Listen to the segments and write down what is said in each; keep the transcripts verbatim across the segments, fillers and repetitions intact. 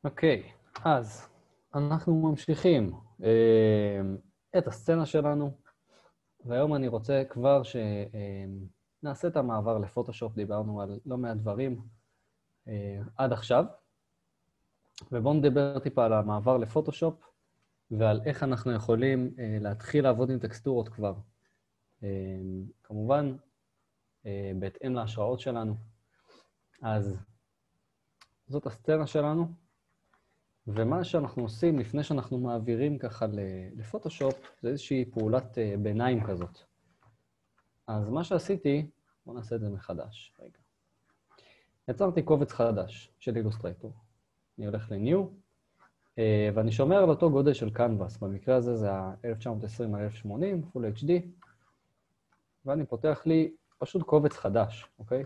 אוקיי, אז אנחנו ממשיכים אה, את הסצנה שלנו, והיום אני רוצה כבר שנעשה את המעבר לפוטושופ. דיברנו על לא מעט דברים אה, עד עכשיו, ובואו נדבר טיפה על המעבר לפוטושופ, ועל איך אנחנו יכולים אה, להתחיל לעבוד עם טקסטורות כבר. אה, כמובן, אה, בהתאם להשראות שלנו. אז זאת הסצנה שלנו. ומה שאנחנו עושים לפני שאנחנו מעבירים ככה לפוטושופ, זה איזושהי פעולת ביניים כזאת. אז מה שעשיתי, בואו נעשה את זה מחדש. רגע. יצרתי קובץ חדש של אילוסטרייטור. אני הולך ל-New, ואני שומר על אותו גודל של קנבאס. במקרה הזה זה ה-אלף תשע מאות עשרים על אלף שמונים, Full אייץ' די, ואני פותח לי פשוט קובץ חדש, אוקיי?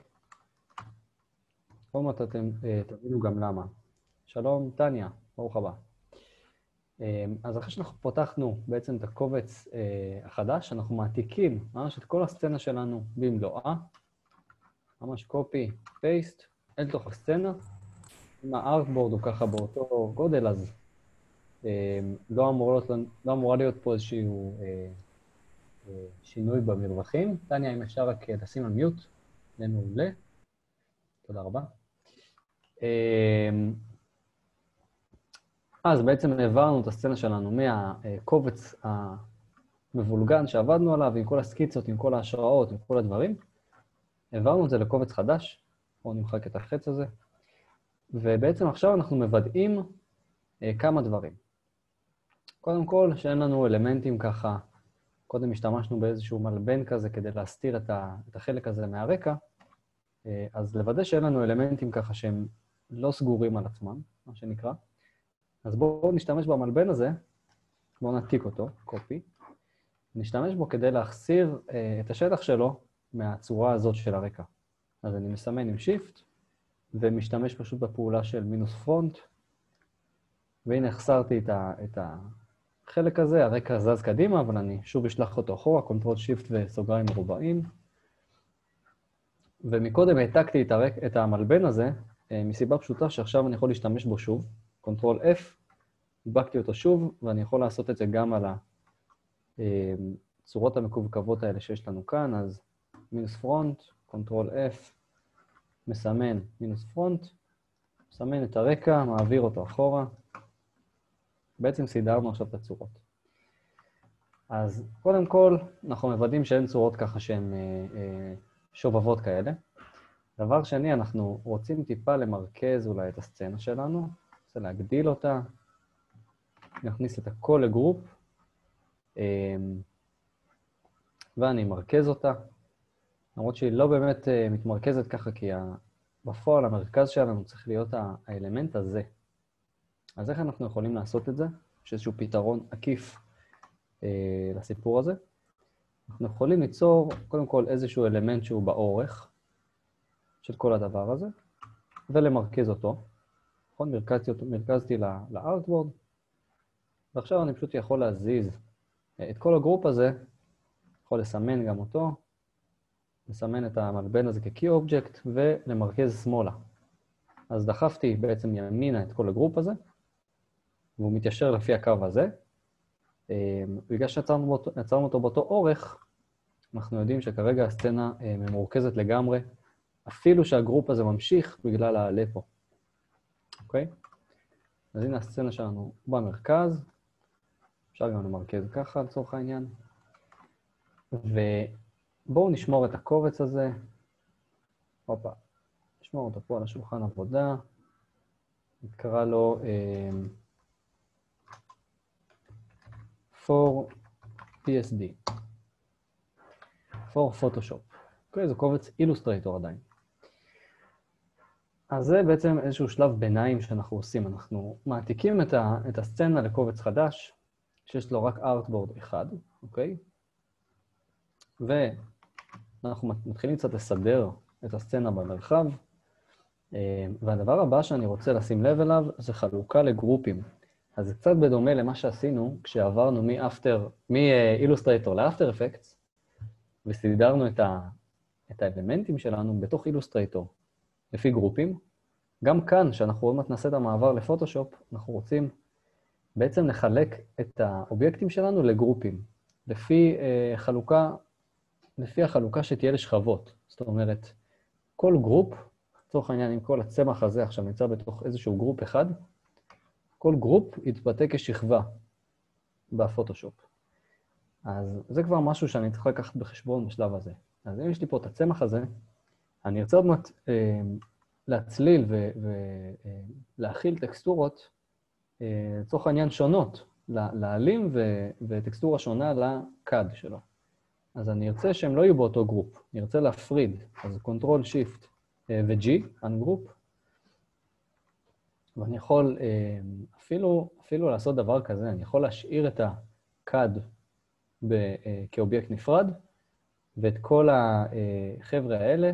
עוד מעט אתם תבינו גם למה. שלום, טניה. ברוך הבא. אז אחרי שאנחנו פותחנו בעצם את הקובץ החדש, אנחנו מעתיקים ממש את כל הסצנה שלנו במלואה, ממש קופי, פייסט, אל תוך הסצנה. אם הארטבורד הוא ככה באותו גודל, אז לא אמור להיות, לא אמורה להיות פה איזשהו שינוי במרווחים. טניה, אם אפשר רק לשים על מיוט, זה מעולה. תודה רבה. אז בעצם העברנו את הסצנה שלנו מהקובץ המבולגן שעבדנו עליו, עם כל הסקיצות, עם כל ההשראות, עם כל הדברים. העברנו את זה לקובץ חדש, בואו נמחק את החץ הזה, ובעצם עכשיו אנחנו מוודאים כמה דברים. קודם כל, שאין לנו אלמנטים ככה, קודם השתמשנו באיזשהו מלבן כזה כדי להסתיר את החלק הזה מהרקע, אז לוודא שאין לנו אלמנטים ככה שהם לא סגורים על עצמם, מה שנקרא. אז בואו נשתמש במלבן הזה, בואו נעתיק אותו, קופי, נשתמש בו כדי להחסיר אה, את השטח שלו מהצורה הזאת של הרקע. אז אני מסמן עם שיפט, ומשתמש פשוט בפעולה של מינוס פרונט, והנה החסרתי את, ה, את החלק הזה, הרקע זז קדימה, אבל אני שוב אשלח אותו אחורה, קונטרול שיפט וסוגריים מרובעים. ומקודם העתקתי את, הרק, את המלבן הזה, אה, מסיבה פשוטה שעכשיו אני יכול להשתמש בו שוב, קונטרול F, הדבקתי אותו שוב, ואני יכול לעשות את זה גם על הצורות המקווקוות האלה שיש לנו כאן, אז מינוס פרונט, קונטרול F, מסמן מינוס פרונט, מסמן את הרקע, מעביר אותו אחורה. בעצם סידרנו עכשיו את הצורות. אז קודם כל, אנחנו מוודאים שאין צורות ככה שהן שובבות כאלה. דבר שני, אנחנו רוצים טיפה למרכז אולי את הסצנה שלנו, רוצה להגדיל אותה, נכניס את הכל לגרופ, ואני מרכז אותה, למרות שהיא לא באמת מתמרכזת ככה, כי בפועל המרכז שלנו צריך להיות האלמנט הזה. אז איך אנחנו יכולים לעשות את זה? יש איזשהו פתרון עקיף לסיפור הזה. אנחנו יכולים ליצור קודם כל איזשהו אלמנט שהוא באורך של כל הדבר הזה, ולמרכז אותו. נכון, מרכזתי, אותו, מרכזתי לארטבורד, ועכשיו אני פשוט יכול להזיז את כל הגרופ הזה, יכול לסמן גם אותו, לסמן את המלבן הזה כ-key object, ולמרכז שמאלה. אז דחפתי בעצם ימינה את כל הגרופ הזה, והוא מתיישר לפי הקו הזה. בגלל שיצרנו אותו, יצרנו אותו באותו אורך, אנחנו יודעים שכרגע הסצנה ממורכזת לגמרי, אפילו שהגרופ הזה ממשיך בגלל העלה פה. אוקיי? אז הנה הסצנה שלנו במרכז, אפשר גם למרכז ככה לצורך העניין, ובואו נשמור את הקובץ הזה, הופה, נשמור אותו פה על השולחן עבודה, נקרא לו um, for פי אס די, for Photoshop. אוקיי, זה קובץ אילוסטרייטור עדיין. אז זה בעצם איזשהו שלב ביניים שאנחנו עושים. אנחנו מעתיקים את, ה, את הסצנה לקובץ חדש, שיש לו רק ארטבורד אחד, אוקיי? ואנחנו מתחילים קצת לסדר את הסצנה במרחב, והדבר הבא שאני רוצה לשים לב אליו זה חלוקה לגרופים. אז זה קצת בדומה למה שעשינו כשעברנו מאפטר, מאילוסטרייטור לאפטר אפקטס, וסידרנו את, ה, את האלמנטים שלנו בתוך אילוסטרייטור. לפי גרופים, גם כאן, שאנחנו עוד מעט נעשה את המעבר לפוטושופ, אנחנו רוצים בעצם לחלק את האובייקטים שלנו לגרופים, לפי אה, חלוקה, לפי החלוקה שתהיה לשכבות. זאת אומרת, כל גרופ, לצורך העניין, אם כל הצמח הזה עכשיו נמצא בתוך איזשהו גרופ אחד, כל גרופ יתבטא כשכבה בפוטושופ. אז זה כבר משהו שאני צריך לקחת בחשבון בשלב הזה. אז אם יש לי פה את הצמח הזה, אני ארצה עוד מעט אה, להצליל ולהכיל טקסטורות, אה, לצורך העניין שונות, לעלים ו- וטקסטורה שונה לקד שלו. אז אני ארצה שהם לא יהיו באותו גרופ, אני ארצה להפריד, אז קונטרול שיפט ו-G, Ungroup, ואני יכול אה, אפילו, אפילו לעשות דבר כזה, אני יכול להשאיר את הקד ב- אה, כאובייקט נפרד, ואת כל החבר'ה האלה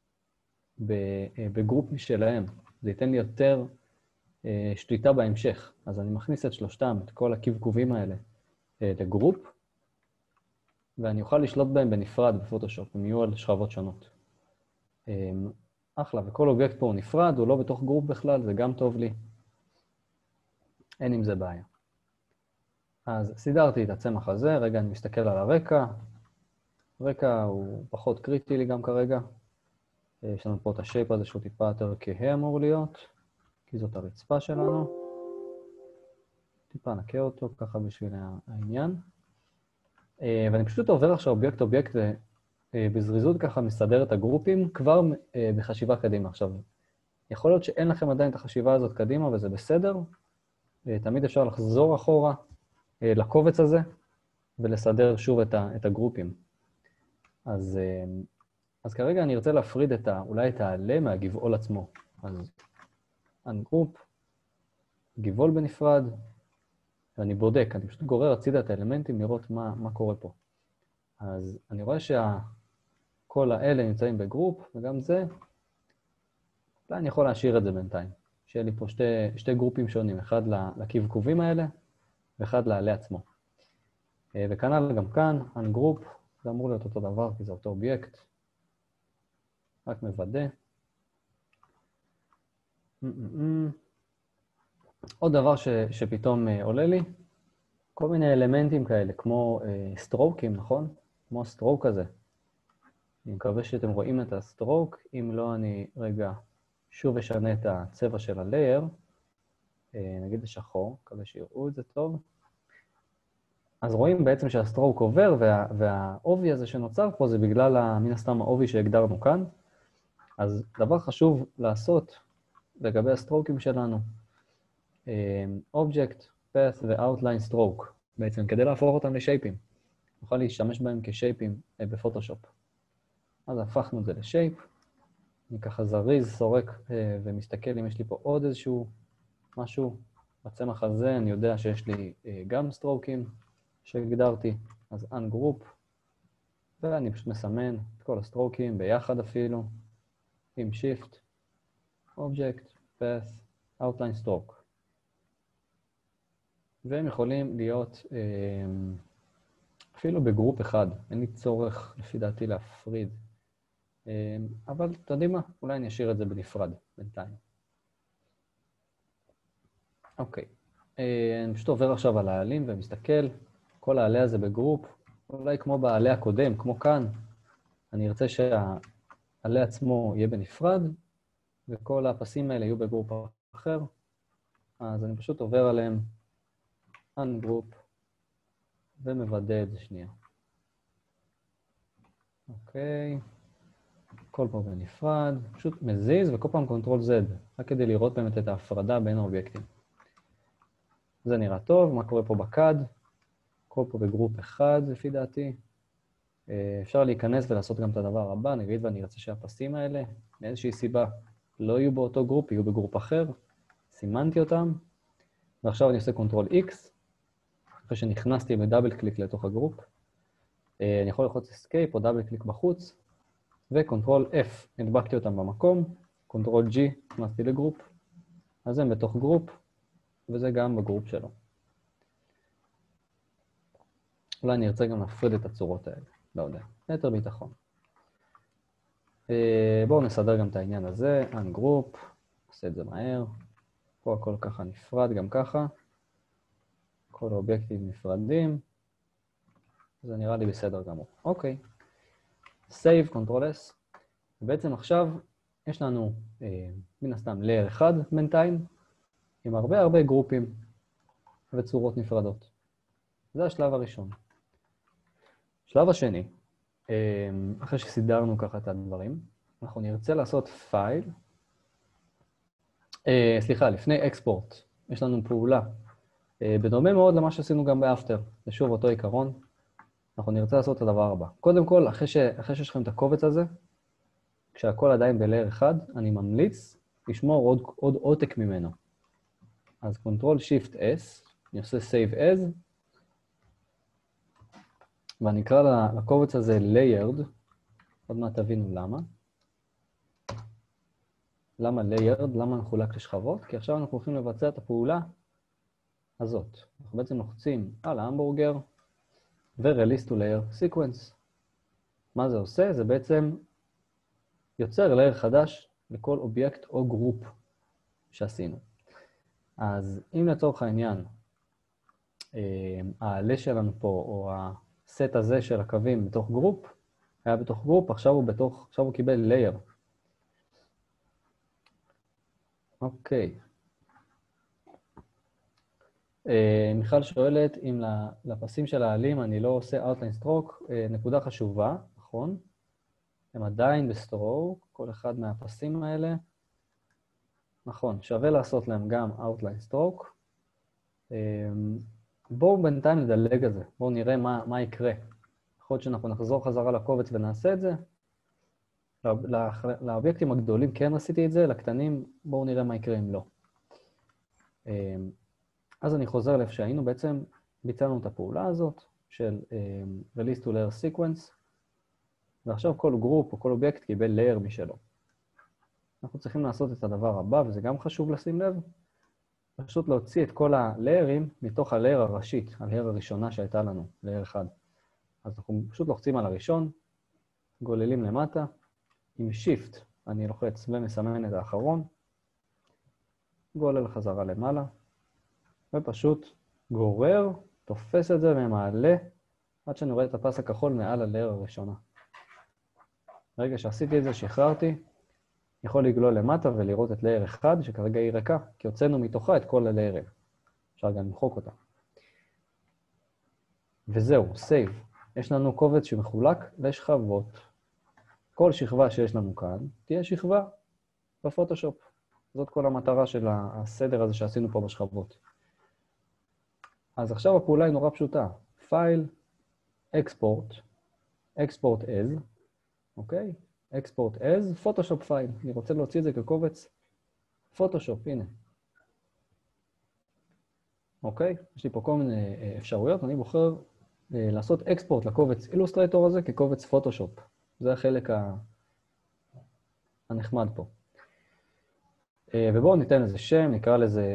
בגרופ משלהם. זה ייתן לי יותר שליטה בהמשך. אז אני מכניס את שלושתם, את כל הקבקובים האלה, לגרופ, ואני אוכל לשלוט בהם בנפרד בפוטושופ, הם יהיו על שכבות שונות. אחלה, וכל אובייקט פה הוא נפרד, הוא לא בתוך גרופ בכלל, זה גם טוב לי. אין עם זה בעיה. אז סידרתי את הצמח הזה, רגע אני מסתכל על הרקע. הרקע הוא פחות קריטי לי גם כרגע. יש לנו פה את השייפ הזה שהוא טיפה יותר כהה אמור להיות, כי זאת הרצפה שלנו. טיפה נקה אותו ככה בשביל העניין. ואני פשוט עובר עכשיו אובייקט אובייקט ובזריזות ככה מסדר את הגרופים כבר בחשיבה קדימה. עכשיו, יכול להיות שאין לכם עדיין את החשיבה הזאת קדימה וזה בסדר. תמיד אפשר לחזור אחורה לקובץ הזה ולסדר שוב את הגרופים. אז... אז כרגע אני ארצה להפריד את ה, אולי את העלה מהגבעול עצמו. אז Ungroup, גבעול בנפרד, ואני בודק, אני פשוט גורר הצידה את האלמנטים לראות מה, מה קורה פה. אז אני רואה שכל האלה נמצאים בגרופ, וגם זה, אולי אני יכול להשאיר את זה בינתיים. שיהיה לי פה שתי, שתי גרופים שונים, אחד לקבקובים האלה, ואחד לעלה עצמו. וכנ"ל גם כאן, Ungroup, זה אמור להיות אותו דבר, כי זה אותו אובייקט. רק מוודא. עוד דבר ש, שפתאום עולה לי, כל מיני אלמנטים כאלה, כמו סטרוקים, נכון? כמו הסטרוק הזה. אני מקווה שאתם רואים את הסטרוק, אם לא אני רגע שוב אשנה את הצבע של הלייר, נגיד לשחור, מקווה שיראו את זה טוב. אז רואים בעצם שהסטרוק עובר, וה, והעובי הזה שנוצר פה זה בגלל מן הסתם העובי שהגדרנו כאן. אז דבר חשוב לעשות לגבי הסטרוקים שלנו, Object, Path ו-Outline Stroke, בעצם כדי להפוך אותם לשייפים. נוכל להשתמש בהם כשייפים בפוטושופ. אז הפכנו את זה לשייפ, אני ככה זריז, סורק ומסתכל אם יש לי פה עוד איזשהו משהו. בצמח הזה אני יודע שיש לי גם סטרוקים שהגדרתי, אז Ungroup, ואני פשוט מסמן את כל הסטרוקים ביחד אפילו. עם Shift, Object, Path, Outline Stroke. והם יכולים להיות אפילו בגרופ אחד. אין לי צורך, לפי דעתי, להפריד. אבל אתם יודעים מה? אולי אני אשאיר את זה בנפרד, בינתיים. אוקיי. אני פשוט עובר עכשיו על העלים ומסתכל. כל העלה הזה בגרופ, אולי כמו בעלה הקודם, כמו כאן. אני ארצה שה... העלה עצמו יהיה בנפרד, וכל הפסים האלה יהיו בגרופ אחר. אז אני פשוט עובר עליהם Ungroup, ומוודא את זה שנייה. אוקיי. כל פה בנפרד, פשוט מזיז, וכל פעם קונטרול Z, רק כדי לראות באמת את ההפרדה בין האובייקטים. זה נראה טוב, מה קורה פה בקד? כל פה בגרופ אחד, לפי דעתי. אפשר להיכנס ולעשות גם את הדבר הבא, נגיד ואני ארצה שהפסים האלה, מאיזושהי סיבה, לא יהיו באותו גרופ, יהיו בגרופ אחר, סימנתי אותם, ועכשיו אני עושה קונטרול X, אחרי שנכנסתי בדאבל קליק לתוך הגרופ, אני יכול ללחוץ Escape או דאבל קליק בחוץ, וקונטרול F, נדבקתי אותם במקום, קונטרול G, נכנסתי לגרופ, אז הם בתוך גרופ, וזה גם בגרופ שלו. אולי אני ארצה גם להפריד את הצורות האלה. לא יודע, יותר ביטחון. בואו נסדר גם את העניין הזה, Ungroup, נעשה את זה מהר. פה הכל ככה נפרד, גם ככה. כל האובייקטים נפרדים. זה נראה לי בסדר גמור. אוקיי. Save, Ctrl S. ובעצם עכשיו יש לנו, אה, מן הסתם, layer אחד בינתיים, עם הרבה הרבה גרופים וצורות נפרדות. זה השלב הראשון. שלב השני, אה, אחרי שסידרנו ככה את הדברים, אנחנו נרצה לעשות פייל, אה, סליחה, לפני אקספורט, יש לנו פעולה, אה, בדומה מאוד למה שעשינו גם באפטר, זה שוב אותו עיקרון, אנחנו נרצה לעשות את הדבר הבא. קודם כל, אחרי, ש... אחרי שיש לכם את הקובץ הזה, כשהכל עדיין ב-layer אחד, אני ממליץ לשמור עוד, עוד עותק ממנו. אז Ctrl-Shift-S, אני עושה Save As, ואני אקרא לקובץ הזה Layered, עוד מעט תבינו למה. למה Layered? למה מחולק לשכבות? כי עכשיו אנחנו הולכים לבצע את הפעולה הזאת. אנחנו בעצם לוחצים על ההמבורגר, ו-Release to Layer Sequence. מה זה עושה? זה בעצם יוצר layer חדש לכל אובייקט או גרופ שעשינו. אז אם לצורך העניין, העלה שלנו פה, או הסט הזה של הקווים בתוך גרופ, היה בתוך גרופ, עכשיו הוא, בתוך, עכשיו הוא קיבל layer. אוקיי. מיכל שואלת אם לפסים של העלים אני לא עושה outline stroke, נקודה חשובה, נכון? הם עדיין בסטרוק, כל אחד מהפסים האלה. נכון, שווה לעשות להם גם outline stroke. בואו בינתיים נדלג על זה, בואו נראה מה, מה יקרה. יכול להיות שאנחנו נחזור חזרה לקובץ ונעשה את זה. לאובייקטים הגדולים כן עשיתי את זה, לקטנים בואו נראה מה יקרה אם לא. אז אני חוזר לאיפה שהיינו, בעצם ביצענו את הפעולה הזאת של um, Release to Layer Sequence, ועכשיו כל גרופ או כל אובייקט קיבל layer משלו. אנחנו צריכים לעשות את הדבר הבא, וזה גם חשוב לשים לב, פשוט להוציא את כל הליירים מתוך הלייר הראשית, הלייר הראשונה שהייתה לנו, לייר אחד. אז אנחנו פשוט לוחצים על הראשון, גוללים למטה, עם Shift אני לוחץ ומסמן את האחרון, גולל חזרה למעלה, ופשוט גורר, תופס את זה ומעלה, עד שאני רואה את הפס הכחול מעל הלייר הראשונה. ברגע שעשיתי את זה, שחררתי, יכול לגלול למטה ולראות את לייר אחד, שכרגע היא ריקה, כי הוצאנו מתוכה את כל הליירים. אפשר גם למחוק אותה. וזהו, Save. יש לנו קובץ שמחולק לשכבות. כל שכבה שיש לנו כאן, תהיה שכבה בפוטושופ. זאת כל המטרה של הסדר הזה שעשינו פה בשכבות. אז עכשיו הפעולה היא נורא פשוטה. File, Export, Export As, אוקיי? Export As, Photoshop File. אני רוצה להוציא את זה כקובץ Photoshop, הנה. אוקיי? יש לי פה כל מיני אפשרויות. אני בוחר לעשות Export לקובץ Illustrator הזה כקובץ Photoshop. זה החלק הנחמד פה. ובואו ניתן לזה שם, נקרא לזה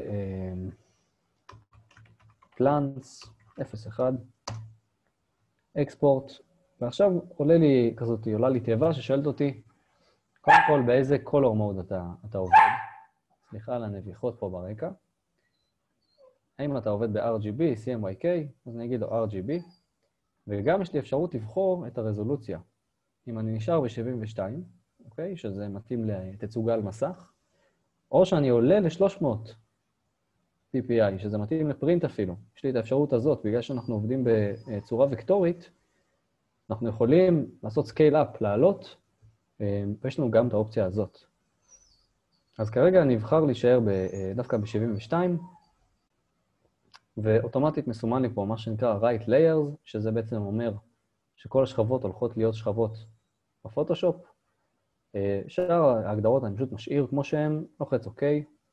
Plants, אפס אחת, Export. ועכשיו עולה לי כזאת, עולה לי תיבה ששואלת אותי, קודם כל באיזה color mode אתה, אתה עובד. סליחה על הנביחות פה ברקע. האם אתה עובד ב-אר ג'י בי, סי אם וואי קיי, אז אני אגיד לו אר ג'י בי, וגם יש לי אפשרות לבחור את הרזולוציה. אם אני נשאר ב-שבעים ושתיים, אוקיי, שזה מתאים לתצוגה על מסך, או שאני עולה ל-שלוש מאות פי פי איי, שזה מתאים לפרינט אפילו. יש לי את האפשרות הזאת, בגלל שאנחנו עובדים בצורה וקטורית, אנחנו יכולים לעשות סקייל-אפ, לעלות, ויש לנו גם את האופציה הזאת. אז כרגע אני אבחר להישאר דווקא ב-שבעים ושתיים, ואוטומטית מסומן לי פה מה שנקרא Right Layers, שזה בעצם אומר שכל השכבות הולכות להיות שכבות בפוטושופ. שאר ההגדרות אני פשוט משאיר כמו שהן, לוחץ OK.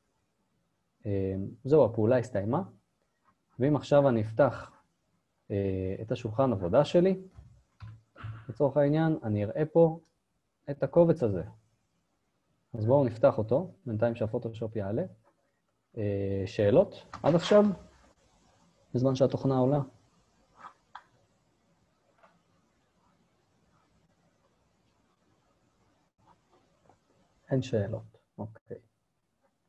זהו, הפעולה הסתיימה. ואם עכשיו אני אפתח את השולחן עבודה שלי, לצורך העניין, אני אראה פה את הקובץ הזה. אז בואו נפתח אותו, בינתיים שהפוטושופ יעלה. שאלות עד עכשיו, בזמן שהתוכנה עולה. אין שאלות, אוקיי.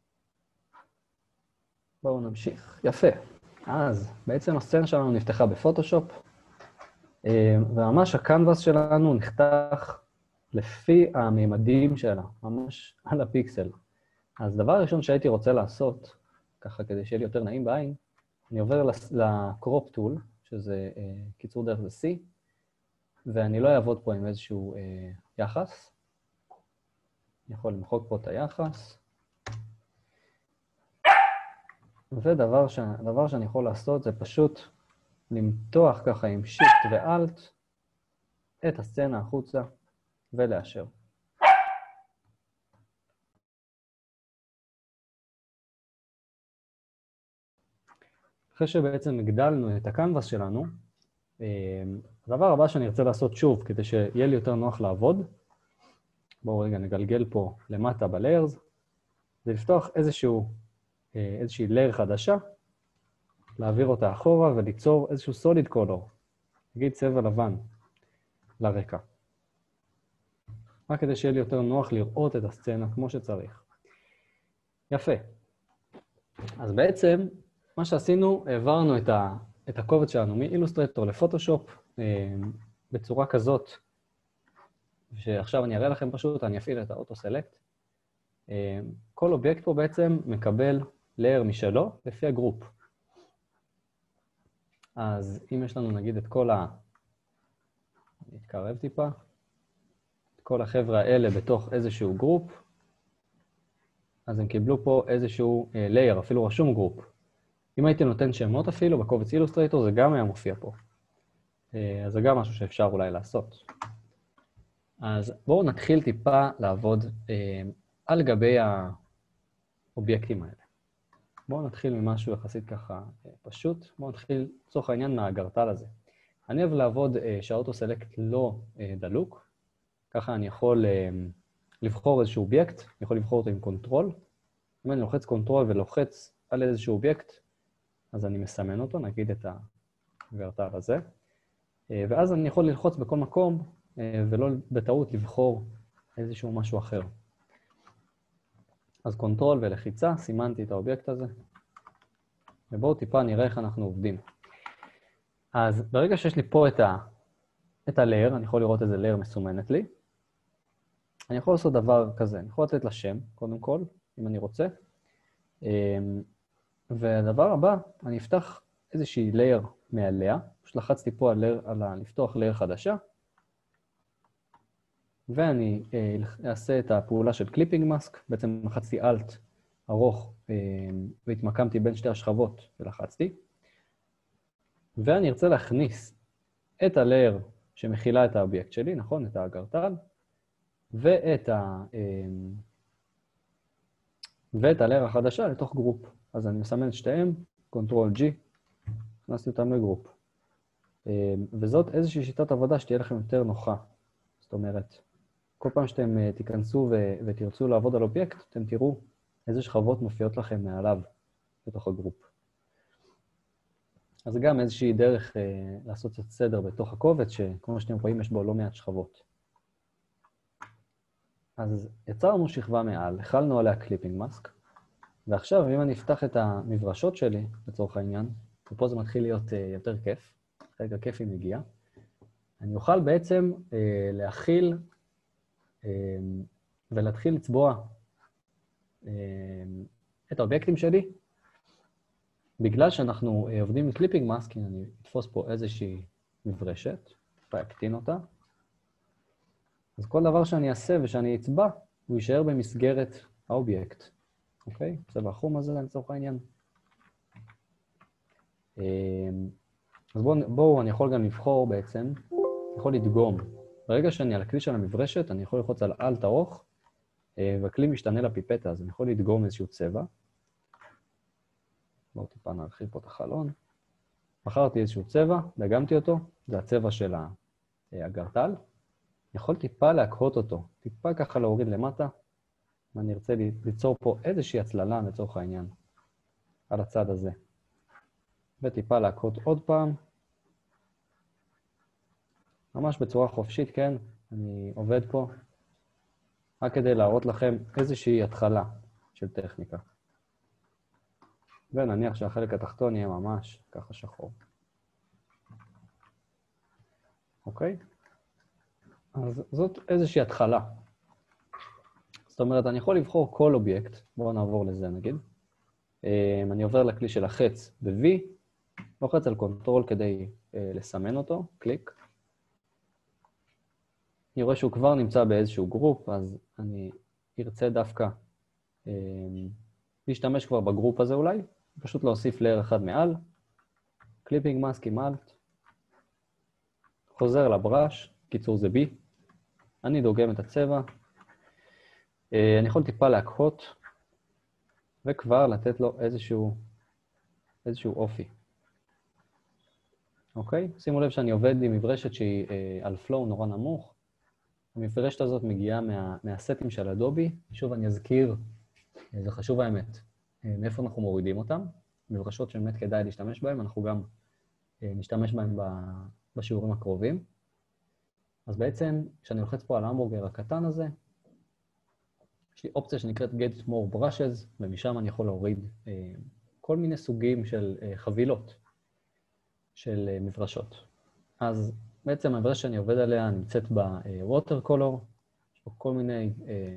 בואו נמשיך. יפה. אז בעצם הסצנה שלנו נפתחה בפוטושופ, וממש הקנבס שלנו נחתך לפי הממדים שלה, ממש על הפיקסל. אז דבר ראשון שהייתי רוצה לעשות, ככה כדי שיהיה לי יותר נעים בעין, אני עובר לקרופ טול, שזה קיצור דרך זה C, ואני לא אעבוד פה עם איזשהו יחס. אני יכול למחוק פה את היחס. ודבר ש... דבר שאני יכול לעשות זה פשוט למתוח ככה עם שיפט ואלט את הסצנה החוצה ולאשר. אחרי שבעצם הגדלנו את הקנבס שלנו, הדבר הבא שאני ארצה לעשות שוב כדי שיהיה לי יותר נוח לעבוד, בואו רגע נגלגל פה למטה ב-layers, זה לפתוח איזשהו, איזושהי layer חדשה, להעביר אותה אחורה וליצור איזשהו solid color, נגיד צבע לבן, לרקע. רק כדי שיהיה לי יותר נוח לראות את הסצנה כמו שצריך. יפה. אז בעצם, מה שעשינו, העברנו את, ה, את הקובץ שלנו מאילוסטרטור לפוטושופ, אה, בצורה כזאת, שעכשיו אני אראה לכם פשוט, אני אפעיל את האוטו-סלקט. אה, כל אובייקט פה בעצם מקבל layer משלו לפי הגרופ. אז אם יש לנו נגיד את כל ה... אני אתקרב טיפה. את כל החבר'ה האלה בתוך איזשהו גרופ, אז הם קיבלו פה איזשהו uh, layer, אפילו רשום גרופ. אם הייתי נותן שמות אפילו בקובץ אילוסטרטור, זה גם היה מופיע פה. Uh, אז זה גם משהו שאפשר אולי לעשות. אז בואו נתחיל טיפה לעבוד uh, על גבי האובייקטים האלה. בואו נתחיל ממשהו יחסית ככה פשוט. בואו נתחיל, לצורך העניין, מהאגרטל הזה. אני אוהב לעבוד אה, שהאוטו-סלקט לא אה, דלוק. ככה אני יכול אה, לבחור איזשהו אובייקט, אני יכול לבחור אותו עם קונטרול. אם אני לוחץ קונטרול ולוחץ על איזשהו אובייקט, אז אני מסמן אותו, נגיד את האגרטל הזה. אה, ואז אני יכול ללחוץ בכל מקום, אה, ולא בטעות לבחור איזשהו משהו אחר. אז קונטרול ולחיצה, סימנתי את האובייקט הזה, ובואו טיפה נראה איך אנחנו עובדים. אז ברגע שיש לי פה את ה, את ה-layer, אני יכול לראות איזה layer מסומנת לי, אני יכול לעשות דבר כזה, אני יכול לתת לה שם, קודם כל, אם אני רוצה, והדבר הבא, אני אפתח איזושהי layer מעליה, פשוט לחצתי פה על, layer, על ה, לפתוח layer חדשה, ואני אה, אעשה את הפעולה של קליפינג מאסק, בעצם לחצתי אלט ארוך אה, והתמקמתי בין שתי השכבות ולחצתי, ואני ארצה להכניס את הלייר שמכילה את האובייקט שלי, נכון? את האגרטל, ואת ה... אה, ואת הלייר החדשה לתוך גרופ. אז אני מסמן את שתיהם, קונטרול ג'י, הכנסתי אותם לגרופ. אה, וזאת איזושהי שיטת עבודה שתהיה לכם יותר נוחה. זאת אומרת, כל פעם שאתם תיכנסו ו- ותרצו לעבוד על אובייקט, אתם תראו איזה שכבות מופיעות לכם מעליו בתוך הגרופ. אז זה גם איזושהי דרך אה, לעשות קצת סדר בתוך הקובץ, שכמו שאתם רואים יש בו לא מעט שכבות. אז יצרנו שכבה מעל, החלנו עליה קליפינג מאסק, ועכשיו אם אני אפתח את המברשות שלי, לצורך העניין, ופה זה מתחיל להיות אה, יותר כיף, רגע כיפי מגיע, אני אוכל בעצם אה, להכיל ולהתחיל לצבוע את האובייקטים שלי, בגלל שאנחנו עובדים עם קליפינג מאסק, אני אתפוס פה איזושהי מברשת, ואקטין אותה. אז כל דבר שאני אעשה ושאני אצבע, הוא יישאר במסגרת האובייקט. אוקיי? צבע החום הזה לצורך העניין. אז בואו, בואו, אני יכול גם לבחור בעצם, אני יכול לדגום. ברגע שאני על הכלי של המברשת, אני יכול ללחוץ על אלט ארוך, והכלי משתנה לפיפטה, אז אני יכול לדגום איזשהו צבע. בואו טיפה נרחיב פה את החלון. בחרתי איזשהו צבע, דגמתי אותו, זה הצבע של האגרטל. אני יכול טיפה להקהות אותו, טיפה ככה להוריד למטה, ואני ארצה ליצור פה איזושהי הצללה לצורך העניין, על הצד הזה. וטיפה להקהות עוד פעם. ממש בצורה חופשית, כן? אני עובד פה, רק כדי להראות לכם איזושהי התחלה של טכניקה. ונניח שהחלק התחתון יהיה ממש ככה שחור. אוקיי? אז זאת איזושהי התחלה. זאת אומרת, אני יכול לבחור כל אובייקט, בואו נעבור לזה נגיד. אני עובר לכלי של החץ ב-V, לוחץ על קונטרול כדי לסמן אותו, קליק. אני רואה שהוא כבר נמצא באיזשהו גרופ, אז אני ארצה דווקא להשתמש כבר בגרופ הזה אולי, פשוט להוסיף לייר אחד מעל, קליפינג מאסק עם אלט, חוזר לבראש, קיצור זה B, אני דוגם את הצבע, אני יכול טיפה להקהות, וכבר לתת לו איזשהו, איזשהו אופי. אוקיי? שימו לב שאני עובד עם מברשת שהיא על פלואו נורא נמוך, המברשת הזאת מגיעה מה, מהסטים של אדובי, שוב אני אזכיר, זה חשוב האמת, מאיפה אנחנו מורידים אותם, מברשות שבאמת כדאי להשתמש בהם, אנחנו גם נשתמש בהם בשיעורים הקרובים. אז בעצם, כשאני לוחץ פה על ההמבורגר הקטן הזה, יש לי אופציה שנקראת Get More Brushes, ומשם אני יכול להוריד כל מיני סוגים של חבילות של מברשות. אז בעצם המברשת שאני עובד עליה נמצאת ב-Water Color, יש פה כל מיני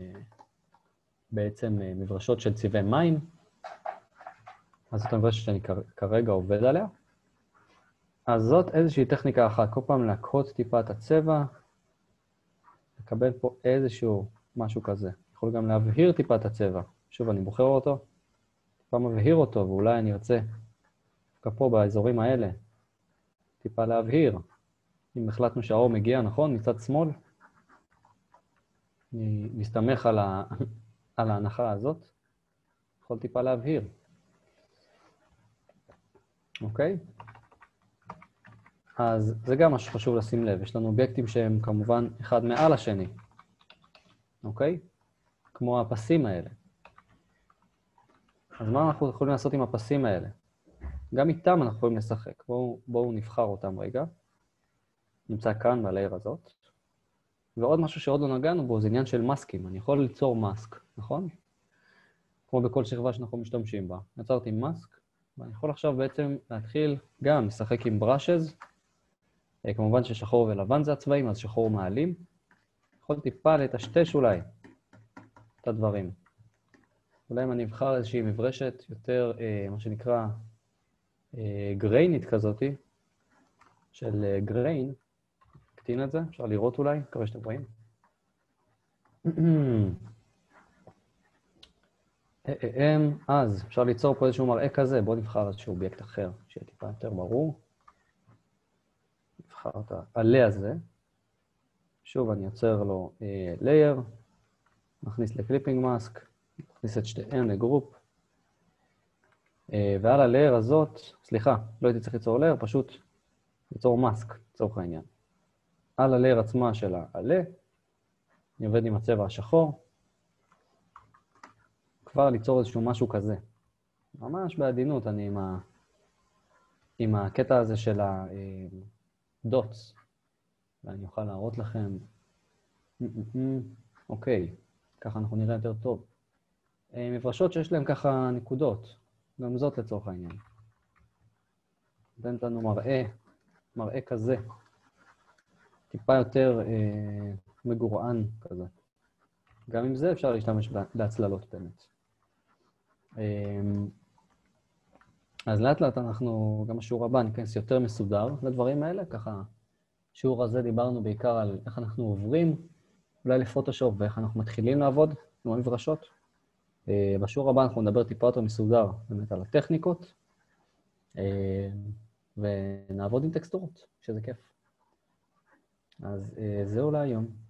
בעצם מברשות של צבעי מים, אז זאת המברשת שאני כרגע עובד עליה. אז זאת איזושהי טכניקה אחת, כל פעם להקהות טיפה את הצבע, לקבל פה איזשהו משהו כזה. יכול גם להבהיר טיפה את הצבע. שוב, אני בוחר אותו, טיפה מבהיר אותו, ואולי אני ארצה, דווקא פה באזורים האלה, טיפה להבהיר. אם החלטנו שהאור מגיע, נכון, מצד שמאל, אני מסתמך על, ה... על ההנחה הזאת, יכול טיפה להבהיר. אוקיי? אז זה גם משהו שחשוב לשים לב. יש לנו אובייקטים שהם כמובן אחד מעל השני. אוקיי? כמו הפסים האלה. אז מה אנחנו יכולים לעשות עם הפסים האלה? גם איתם אנחנו יכולים לשחק. בואו, בואו נבחר אותם רגע. נמצא כאן בלייר הזאת. ועוד משהו שעוד לא נגענו בו, זה עניין של מסקים. אני יכול ליצור מסק, נכון? כמו בכל שכבה שאנחנו משתמשים בה. יצרתי מסק, ואני יכול עכשיו בעצם להתחיל גם לשחק עם ברשז. כמובן ששחור ולבן זה הצבעים, אז שחור מעלים. יכול טיפה לטשטש אולי את הדברים. אולי אם אני אבחר איזושהי מברשת יותר, אה, מה שנקרא, אה, גריינית כזאתי, של אה, גריין, קטין את זה, אפשר לראות אולי, מקווה שאתם רואים. אז אפשר ליצור פה איזשהו מראה כזה, בואו נבחר איזשהו אובייקט אחר, שיהיה טיפה יותר ברור. נבחר את העלה הזה. שוב אני יוצר לו לייר, נכניס לקליפינג מאסק, נכניס את שתיהם לגרופ, ועל הלייר הזאת, סליחה, לא הייתי צריך ליצור לייר, פשוט ליצור מאסק, לצורך העניין. על הלייר עצמה של העלה, אני עובד עם הצבע השחור, כבר ליצור איזשהו משהו כזה. ממש בעדינות אני עם, ה... עם הקטע הזה של הדוטס, ואני אוכל להראות לכם, אוקיי, ככה אנחנו נראה יותר טוב. מברשות שיש להם ככה נקודות, גם זאת לצורך העניין. נותנת לנו מראה, מראה כזה, טיפה יותר אה, מגורען כזה. גם עם זה אפשר להשתמש בהצללות באמת. אה, אז לאט לאט אנחנו, גם השיעור הבא ניכנס יותר מסודר לדברים האלה, ככה בשיעור הזה דיברנו בעיקר על איך אנחנו עוברים, אולי לפוטושופ ואיך אנחנו מתחילים לעבוד עם המברשות. בשיעור הבא אנחנו נדבר טיפה יותר מסודר באמת על הטכניקות, ונעבוד עם טקסטורות, שזה כיף. אז זהו להיום.